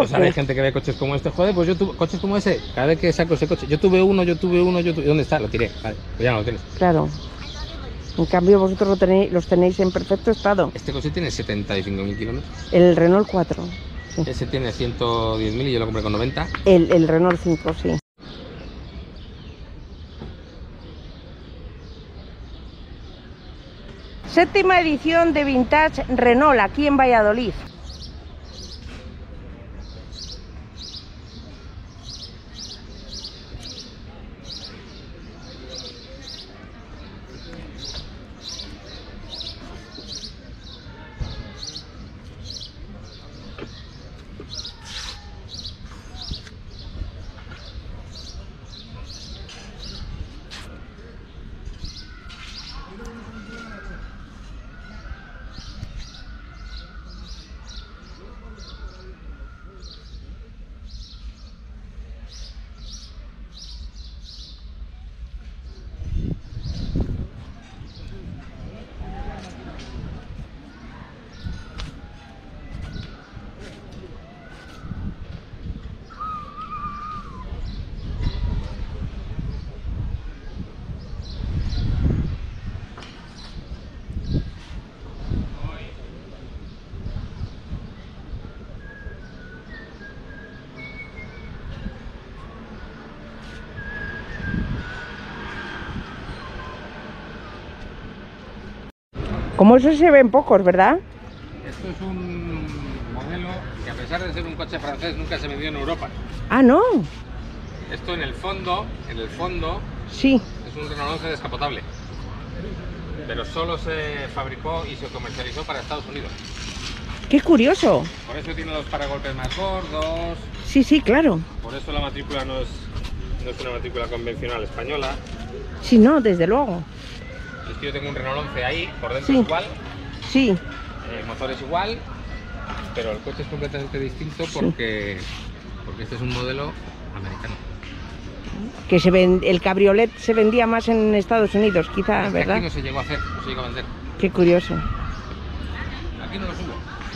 pues ahora hay gente que ve coches como este. Joder, pues yo tuve coches como ese. Cada vez que saco ese coche, yo tuve uno. ¿Dónde está? Lo tiré. Vale, pues ya no lo tienes. Claro. En cambio, vosotros los tenéis en perfecto estado. Este coche tiene 75.000 kilómetros. El Renault 4. Sí. Ese tiene 110.000 y yo lo compré con 90. El Renault 5, sí. Séptima edición de Vintage Renault aquí en Valladolid. Como eso se ven pocos, ¿verdad? Esto es un modelo que, a pesar de ser un coche francés, nunca se vendió en Europa. Ah, no. Esto en el fondo, Sí. es un Renault 11 descapotable. Pero solo se fabricó y se comercializó para Estados Unidos. Qué curioso. Por eso tiene los paragolpes más gordos. Sí, sí, claro. Por eso la matrícula no es una matrícula convencional española. Sí, no, desde luego. Es que yo tengo un Renault 11 ahí, por dentro Sí. es igual, Sí. el motor es igual, pero el coche es completamente distinto porque este es un modelo americano. Que el cabriolet se vendía más en Estados Unidos, quizá, Es que ¿verdad? aquí no se llegó a hacer, no se llegó a vender. Qué curioso. Aquí no lo subo.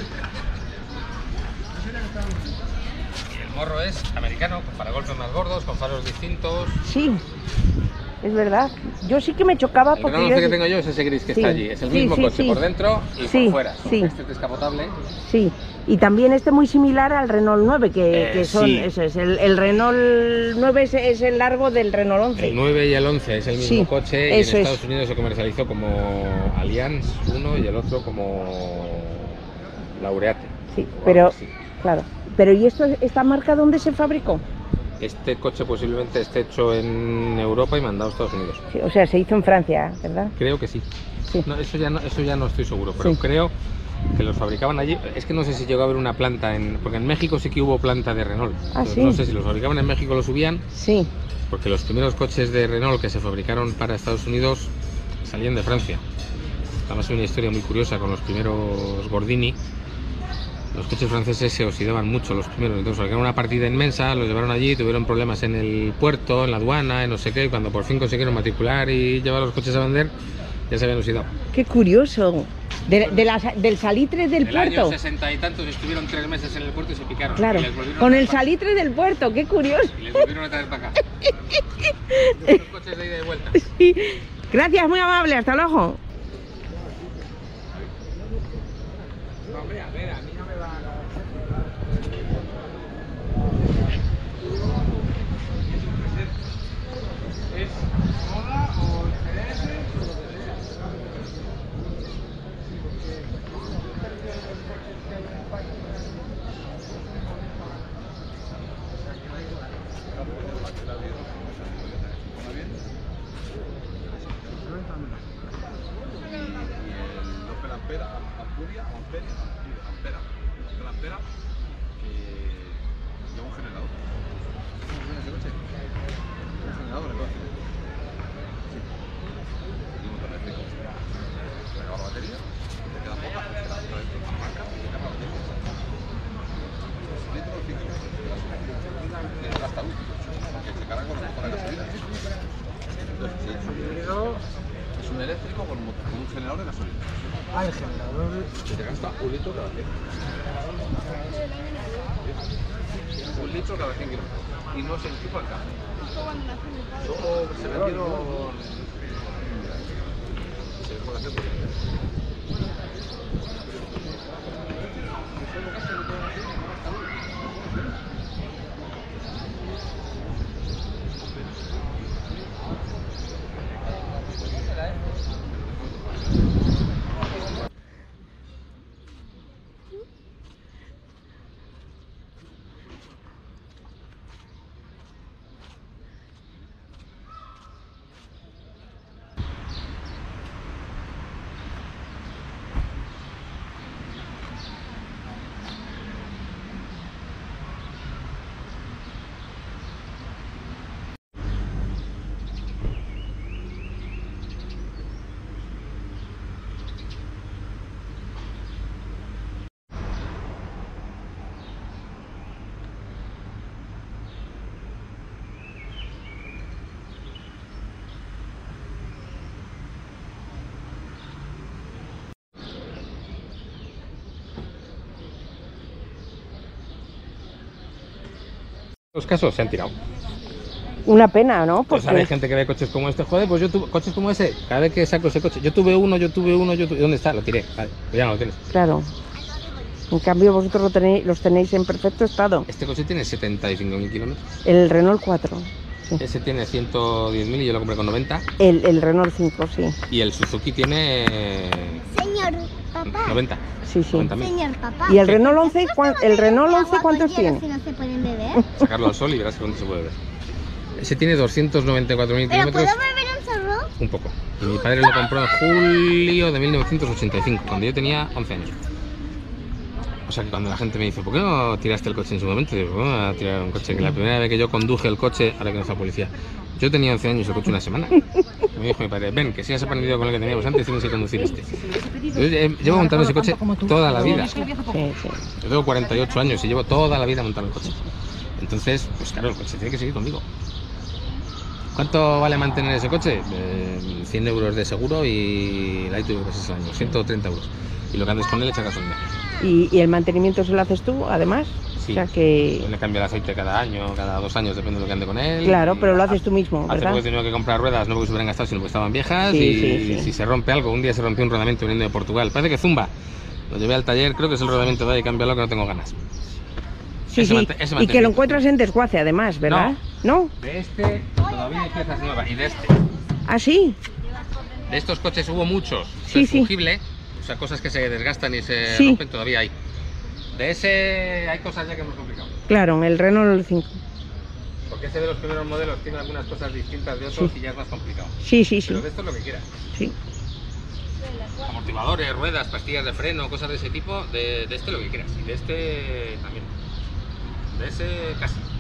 Y el morro es americano, con paragolpes más gordos, con faros distintos. Sí, es verdad. Yo sí que me chocaba El porque Renault 11 que tengo yo es ese gris que Sí. está allí. Es el Sí, mismo sí, coche sí. por dentro y Sí, por fuera. sí. Este es descapotable. Sí, y también muy similar al Renault 9, que son, sí. eso es, el Renault 9 es el largo del Renault 11. El 9 y el 11 es el mismo Sí, coche y en eso es. Estados Unidos se comercializó como Allianz uno y el otro como Laureate. Sí, o pero, algo así. claro. Pero ¿y esta marca dónde se fabricó? Este coche posiblemente esté hecho en Europa y mandado a Estados Unidos. Sí, o sea, se hizo en Francia, ¿verdad? Creo que sí. Sí. No, eso ya no estoy seguro, pero Sí. creo que los fabricaban allí. Es que no sé si llegó a haber una planta porque en México sí que hubo planta de Renault. Ah, Entonces, sí. no sé si los fabricaban en México, lo subían, Sí, porque los primeros coches de Renault que se fabricaron para Estados Unidos salían de Francia. Además hay una historia muy curiosa con los primeros Gordini. Los coches franceses se oxidaban mucho los primeros, entonces sacaron una partida inmensa, los llevaron allí, tuvieron problemas en el puerto, en la aduana, en no sé qué, y cuando por fin consiguieron matricular y llevar los coches a vender, ya se habían oxidado. qué curioso. Del salitre del En el año puerto. 60 y tantos estuvieron 3 meses en el puerto y se picaron. Claro, Y les volvieron con a el traer salitre del puerto, qué curioso. y les volvieron a traer para acá. Los coches de ida y vuelta. Sí. Gracias, muy amable, hasta luego. No, hombre, a ver, a mí no me va a... ¿Es moda o interés o lo que sea? Es un eléctrico con un generador de gasolina. Ah, el generador. Que te gasta un litro cada vez. litros cada 100 kilómetros. Y no se enchufa el cambio. Luego se vendieron... Los casos se han tirado. Una pena, ¿no? Pues Porque hay gente que ve coches como este, joder, pues yo tuve coches como ese, cada vez que saco ese coche, yo tuve uno, ¿dónde está? Lo tiré, vale, pues ya no lo tienes. claro. En cambio vosotros los tenéis en perfecto estado. Este coche tiene 75.000 kilómetros. El Renault 4. Sí. Ese tiene 110.000 y yo lo compré con 90. El Renault 5, sí. Y el Suzuki tiene Señor papá. 90. Sí, sí. 90.000. Señor papá. ¿Y el Renault 11, el Renault 11 cuántos tiene? Si no se pueden beber. Sacarlo al sol y verás cuánto se puede ver. Ese tiene 294.000 ¿Pero kilómetros. puedo beber un zorro? Un poco. Y mi padre lo compró en julio de 1985, cuando yo tenía 11 años. O sea que cuando la gente me dice, ¿por qué no tiraste el coche en su momento? Digo, ¿cómo voy a tirar un coche? Que la primera vez que yo conduje el coche, ahora que no está policía, yo tenía 11 años y el coche una semana. Me dijo mi padre, ven, que si has aprendido con el que teníamos antes, tienes que conducir este. Yo llevo montando ese coche toda la vida. Sí, sí. Yo tengo 48 años y llevo toda la vida montando el coche. Entonces, pues claro, el coche tiene que seguir conmigo. ¿Cuánto vale mantener ese coche? 100 euros de seguro y la ITV es el año, 130 euros. Y lo que andes con él echa gasolina. ¿Y el mantenimiento se lo haces tú, además? Sí. O sea que... Yo le cambio el aceite cada año, cada 2 años, depende de lo que ande con él. Claro, pero lo haces tú mismo, Hace ¿verdad? poco he tenido que comprar ruedas, no porque se hubieran gastado, sino porque estaban viejas. Sí, y sí, sí. si se rompe algo, un día se rompió un rodamiento viniendo de Portugal. Parece que zumba. Lo llevé al taller, creo que es el rodamiento de ahí, cámbialo que no tengo ganas. Sí, Ese sí. ese Y que lo mantenimiento. encuentras en desguace, además, ¿verdad? ¿No? De este todavía hay piezas nuevas. Y de este. ¿Ah, sí? De estos coches hubo muchos. Sí, Es sí. fungible, o sea, cosas que se desgastan y se Sí. rompen, todavía hay. De ese hay cosas ya que hemos complicado. Claro, el Renault 5. Porque ese de los primeros modelos tiene algunas cosas distintas de otros Sí. y ya es más complicado. Sí, sí, sí. Pero de esto es lo que quieras. Sí. Amortiguadores, ruedas, pastillas de freno, cosas de ese tipo, de este lo que quieras. Y de este también. De ese casi.